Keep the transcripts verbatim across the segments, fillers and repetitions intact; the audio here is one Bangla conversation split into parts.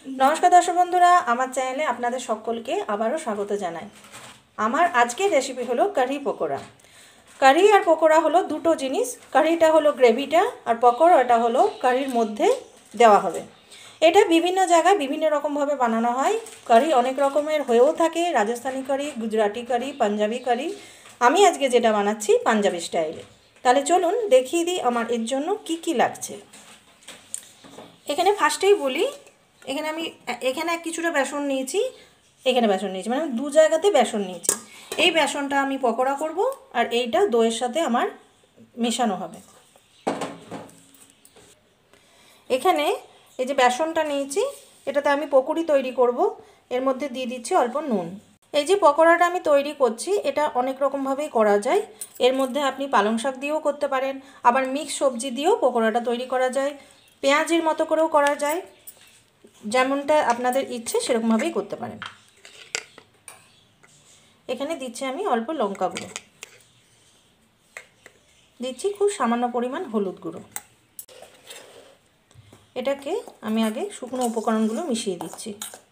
नमस्कार दर्शक बंधुरा आमार चैनेले आपनादेर सकलके आबारो स्वागत जानाई। आमार आजकेर रेसिपि हलो कढ़ी पकोड़ा। कढ़ी और पकोड़ा हलो दुटो जिनिस। कढ़ीटा हलो ग्रेभिटा और पकोड़ाटा हलो कढ़ीर मध्य देওয়া হবে। এটা বিভিন্ন জায়গায় বিভিন্ন রকম ভাবে বানানো হয়। কারি অনেক রকমের হয়েও থাকে, রাজস্থানি কারি, গুজরাটি কারি, পাঞ্জাবি কারি। আমি আজকে যেটা বানাচ্ছি পাঞ্জাবি স্টাইলে। তাহলে চলুন দেখিয়ে দিই আমার এর জন্য কি কি লাগছে। এখানে ফার্স্টেই বলি, এখানে আমি এখানে কিছুটা বেসন নিয়েছি, এখানে বেসন নিয়েছি, মানে দু জায়গাতে বেসন নিয়েছি। এই বেসনটা আমি পকোড়া করব আর এইটা দইয়ের সাথে আমার মেশানো হবে। এখানে এই যে বেসনটা নিয়েছি, এটাতে আমি পকোড়ি তৈরি করব। এর মধ্যে দিয়ে দিচ্ছি অল্প নুন। এই যে পকোড়াটা আমি তৈরি করছি, এটা অনেক রকমভাবেই করা যায়। এর মধ্যে আপনি পালং শাক দিয়েও করতে পারেন, আবার মিক্স সবজি দিয়েও পকোড়াটা তৈরি করা যায়, পেঁয়াজের মতো করেও করা যায়। যেমনটা আপনাদের ইচ্ছে সেরকমভাবেই করতে পারেন। এখানে দিচ্ছি আমি অল্প লঙ্কা গুঁড়ো, দিচ্ছি খুব সামান্য পরিমাণ হলুদ গুঁড়ো। এটাকে আমি আগে শুকনো উপকরণগুলো মিশিয়ে দিচ্ছি।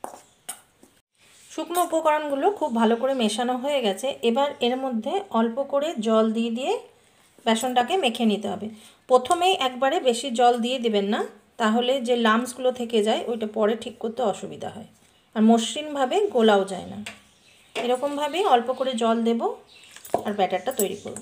শুকনো উপকরণগুলো খুব ভালো করে মেশানো হয়ে গেছে। এবার এর মধ্যে অল্প করে জল দিয়ে দিয়ে বেসনটাকে মেখে নিতে হবে। প্রথমেই একবারে বেশি জল দিয়ে দিবেন না, তাহলে যে লাম্পসগুলো থেকে যায় ওইটা পরে ঠিক করতে অসুবিধা হয়, আর মসৃণভাবে গোলাও যায় না। এরকমভাবেই অল্প করে জল দেব আর ব্যাটারটা তৈরি করব।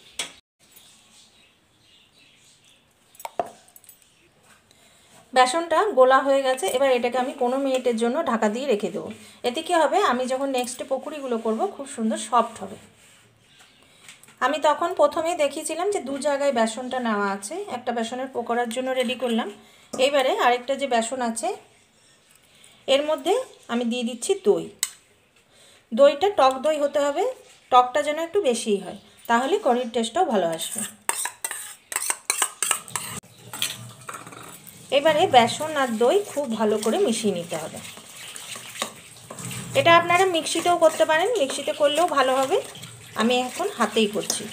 বেসনটা গোলা হয়ে গেছে। এবার এটাকে আমি পনেরো মিনিটের জন্য ঢাকা দিয়ে রেখে দেবো। এতে কী হবে, আমি যখন নেক্সট পকোড়িগুলো করব খুব সুন্দর সফট হবে। আমি তখন প্রথমেই দেখিয়েছিলাম যে দু জায়গায় বেসনটা নেওয়া আছে, একটা বেসনের পকোড়ার জন্য রেডি করলাম। এইবারে আরেকটা যে বেসন আছে এর মধ্যে আমি দিয়ে দিচ্ছি দই। দইটা টক দই হতে হবে, টকটা যেন একটু বেশিই হয়, তাহলে কারির টেস্টটাও ভালো আসবে। এবারে বেসন আর দই খুব ভালো করে মিশিয়ে নিতে হবে। এটা আপনারা মিক্সিতেও করতে পারেন, মিক্সিতে করলেও ভালো হবে। আমি এখন হাতেই করছি।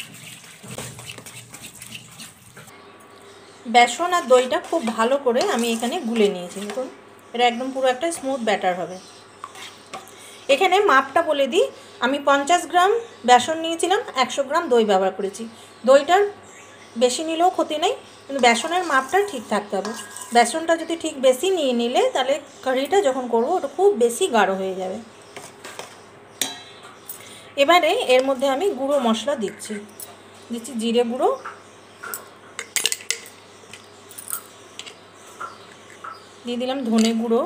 বেসন আর দইটা খুব ভালো করে আমি এখানে গুলে নিয়েছি। দেখুন এটা একদম পুরো একটা স্মুথ ব্যাটার হবে। এখানে মাপটা বলে দিই, আমি পঞ্চাশ গ্রাম বেসন নিয়েছিলাম, একশো গ্রাম দই ব্যবহার করেছি। দইটার বেশি নিলেও ক্ষতি নেই, কিন্তু বেসনের মাপটা ঠিক থাকতে হবে। বেসনটা যদি ঠিক বেশি নিয়ে নিলে তাহলে কারিটা যখন করবো ওটা খুব বেশি গাঢ় হয়ে যাবে। এবারে এর মধ্যে আমি গুঁড়ো মশলা দিচ্ছি দিচ্ছি জিরে গুঁড়ো, দিয়ে দিলাম ধনে গুঁড়ো,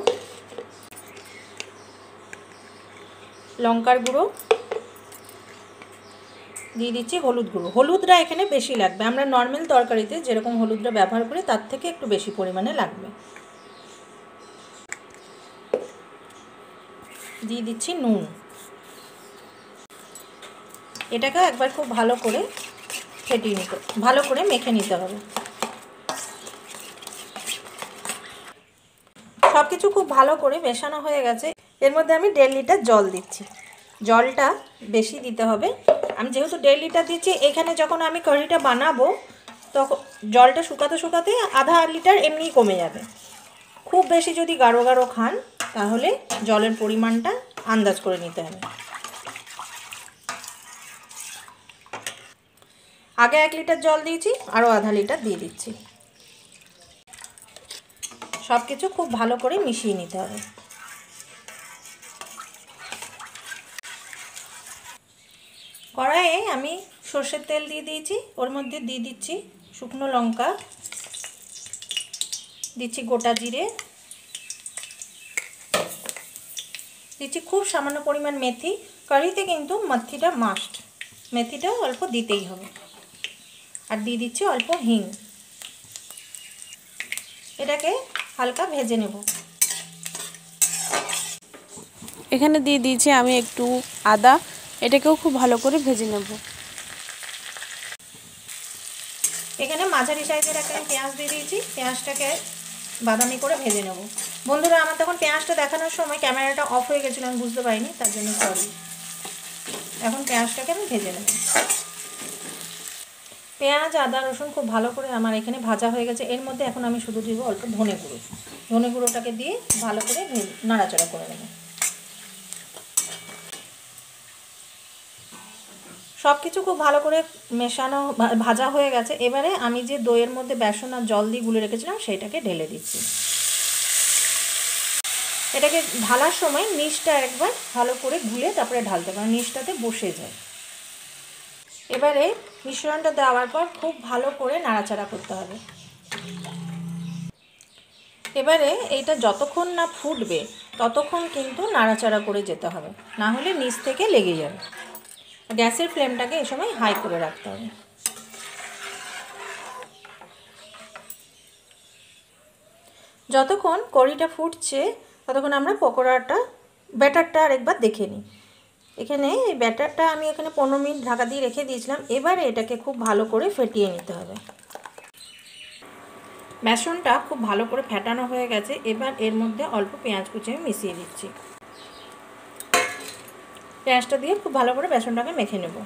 লঙ্কার গুঁড়ো, দিয়ে দিচ্ছি হলুদ গুঁড়ো। হলুদটা এখানে বেশি লাগবে, আমরা নর্মাল তরকারিতে যেরকম হলুদটা ব্যবহার করি তার থেকে একটু বেশি পরিমাণে লাগবে। দিয়ে দিচ্ছি নুন। এটাকে একবার খুব ভালো করে ফেটিয়ে নিতে, ভালো করে মেখে নিতে হবে। সব কিছু খুব ভালো করে মেশানো হয়ে গেছে। এর মধ্যে আমি দেড় লিটার জল দিচ্ছি। জলটা বেশি দিতে হবে। আমি যেহেতু দেড় লিটার দিচ্ছি, এখানে যখন আমি কারিটা বানাবো তখন জলটা শুকাতে শুকাতে আধা লিটার এমনিই কমে যাবে। খুব বেশি যদি গাঢ় গাঢ় খান তাহলে জলের পরিমাণটা আন্দাজ করে নিতে হবে। আগে এক লিটার জল দিয়েছি, আরও আধা লিটার দিয়ে দিচ্ছি। সব কিছু খুব ভালো করে মিশিয়ে নিতে হবে। কড়াইয়ে আমি সর্ষের তেল দিয়ে দিয়েছি, ওর মধ্যে দিয়ে দিচ্ছি শুকনো লঙ্কা, দিচ্ছি গোটা জিরে, দিচ্ছি খুব সামান্য পরিমাণ মেথি। কারিতে কিন্তু মেথিটা মাস্ট, মেথিটাও অল্প দিতেই হবে। আর দিয়ে দিচ্ছি অল্প হিং। এটাকে হালকা ভেজে নেব। এখানে দিয়ে দিয়েছি আমি একটু আদা, এটাকেও খুব ভালো করে ভেজে নেব। এখানে মাঝারি সাইজের একটা পেঁয়াজ দিয়ে দিয়েছি, পেঁয়াজটাকে বাদামি করে ভেজে নেব। বন্ধুরা আমার তখন পেঁয়াজটা দেখানোর সময় ক্যামেরাটা অফ হয়ে গেছিলো, আমি বুঝতে পারিনি, তার জন্য সরি। এখন পেঁয়াজটাকে আমি ভেজে নেব। পেঁয়াজ আদা রসুন খুব ভালো করে আমার এখানে ভাজা হয়ে গেছে। এর মধ্যে এখন আমি শুধু দিব অল্প ধনে গুঁড়ো। ধনে গুঁড়োটাকে দিয়ে ভালো করে নাড়াচাড়া করে নেব। সব কিছু খুব ভালো করে মেশানো ভাজা হয়ে গেছে। এবারে আমি যে দইয়ের মধ্যে বেসন আর জল দিয়ে গুলে রেখেছিলাম সেইটাকে ঢেলে দিচ্ছি। এটাকে ঢালার সময় নিচটা একবার ভালো করে গুলে তারপরে ঢালতে হবে, নিচটাতে বসে যায়। এবারে মিশ্রণটা দেওয়ার পর খুব ভালো করে নাড়াচাড়া করতে হবে। এবারে এইটা যতক্ষণ না ফুটবে ততক্ষণ কিন্তু নাড়াচাড়া করে যেতে হবে, না হলে নিচ থেকে লেগে যাবে। গ্যাসের ফ্লেমটাকে এই সময় হাই করে রাখতে হবে। যতক্ষণ কড়িটা ফুটছে ততক্ষণ আমরা পকোড়াটা ব্যাটারটা আরেকবার দেখে নিই। এখানে এই ব্যাটারটা আমি এখানে পনেরো মিনিট ঢাকা দিয়ে রেখে দিয়েছিলাম। এবারে এটাকে খুব ভালো করে ফেটিয়ে নিতে হবে। বেসনটা খুব ভালো করে ফেটানো হয়ে গেছে। এবার এর মধ্যে অল্প পেঁয়াজ কুচি আমি মিশিয়ে দিচ্ছি। পেঁয়াজটা দিয়ে খুব ভালো করে বেসনটাকে মেখে নেব।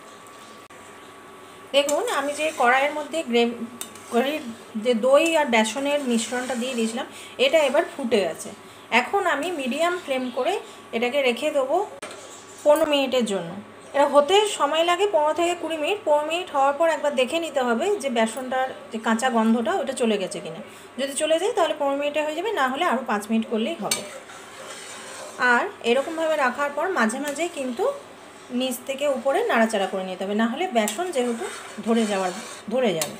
দেখুন আমি যে কড়াইয়ের মধ্যে গ্রেভি যে দই আর বেসনের মিশ্রণটা দিয়ে দিয়েছিলাম এটা এবার ফুটে গেছে। এখন আমি মিডিয়াম ফ্লেম করে এটাকে রেখে দেবো পনেরো মিনিটের জন্য। এটা হতে সময় লাগে পনেরো থেকে কুড়ি মিনিট। পনেরো মিনিট হওয়ার পর একবার দেখে নিতে হবে যে বেসনটার যে কাঁচা গন্ধটা ওটা চলে গেছে কিনা। যদি চলে যায় তাহলে পনেরো মিনিটে হয়ে যাবে, না হলে আরও পাঁচ মিনিট করলেই হবে। আর এরকমভাবে রাখার পর মাঝে মাঝে কিন্তু নিচ থেকে উপরে নাড়াচাড়া করে নিতে হবে, না হলে বেসন যেহেতু ধরে যাওয়ার ধরে যাবে।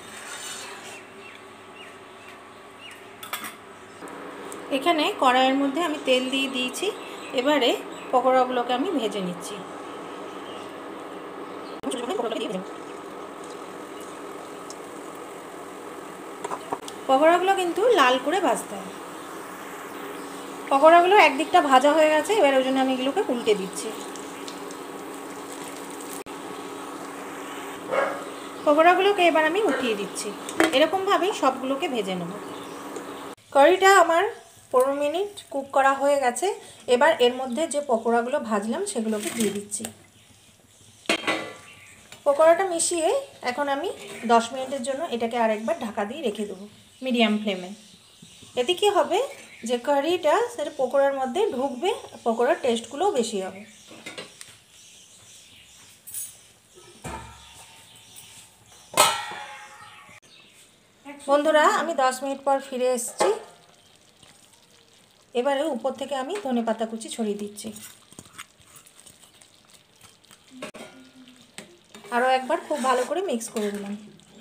এখানে কড়াইয়ের মধ্যে আমি তেল দিয়ে দিয়েছি। এবারে পকোড়াগুলোকে আমি ভেজে নিচ্ছি। পকোড়াগুলো কিন্তু লাল করে ভাজতে হবে। পকোড়াগুলো একদিকটা ভাজা হয়ে গেছে, এবার ওই জন্য আমি এগুলোকে উল্টে দিচ্ছি। পকোড়াগুলোকে এবার আমি উঠিয়ে দিচ্ছি। এরকমভাবেই সবগুলোকে ভেজে নেব। কারিটা আমার পনেরো মিনিট কুক করা হয়ে গেছে। এবার এর মধ্যে যে পকোড়াগুলো ভাজলাম সেগুলোকে দিয়ে দিচ্ছি। পকোড়াটা মিশিয়ে এখন আমি দশ মিনিটের জন্য এটাকে আরেকবার ঢাকা দিয়ে রেখে দেবো মিডিয়াম ফ্লেমে। এতে কী হবে যে কারিটা সেটা পকোড়ার মধ্যে ঢুকবে, পকোড়ার টেস্টগুলোও বেশি হবে। বন্ধুরা আমি দশ মিনিট পর ফিরে এসেছি। এবারে উপর থেকে আমি ধনেপাতা কুচি ছড়িয়ে দিচ্ছি। আরও একবার খুব ভালো করে মিক্স করে দিলাম।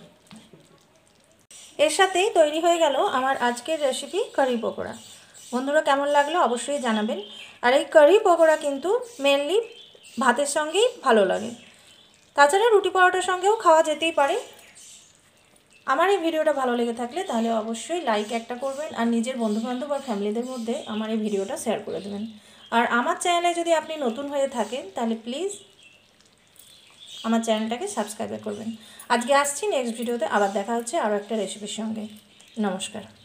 এর সাথেই তৈরি হয়ে গেল আমার আজকের রেসিপি কারি পকোড়া। বন্ধুরা কেমন লাগলো অবশ্যই জানাবেন। আর এই কারি পকোড়া কিন্তু মেনলি ভাতের সঙ্গেই ভালো লাগে, তাছাড়া রুটি পরোটার সঙ্গেও খাওয়া যেতেই পারে। আমার এই ভিডিওটা ভালো লেগে থাকলে তাহলে অবশ্যই লাইক একটা করবেন, আর নিজের বন্ধুবান্ধব আর ফ্যামিলিদের মধ্যে আমার এই ভিডিওটা শেয়ার করে দেবেন। আর আমার চ্যানেলে যদি আপনি নতুন হয়ে থাকেন তাহলে প্লিজ আমার চ্যানেলটাকে সাবস্ক্রাইব করবেন। আজকে আসছি, নেক্সট ভিডিওতে আবার দেখা হচ্ছে আরও একটা রেসিপির সঙ্গে। নমস্কার।